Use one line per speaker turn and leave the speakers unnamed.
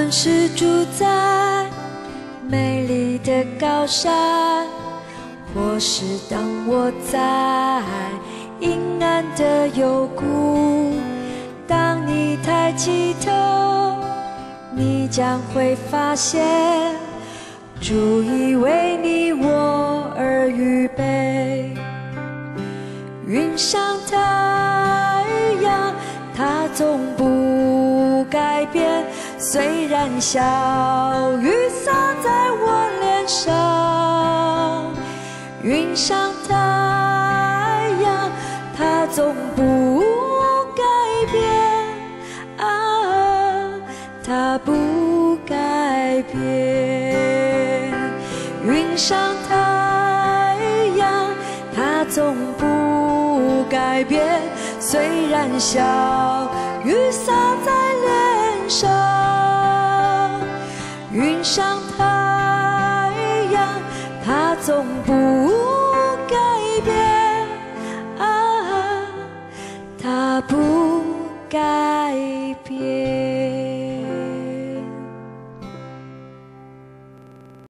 论是住在美丽的高山，或是当我在阴暗的幽谷，当你抬起头，你将会发现主已为你我而预备。云上太阳，它总不改变，虽然小雨洒在我脸上。云上太阳，它总不改变啊，它不改变。云上太阳，它总不改变，虽然小雨洒在脸上。云上太阳，它总不改变啊，它不改变。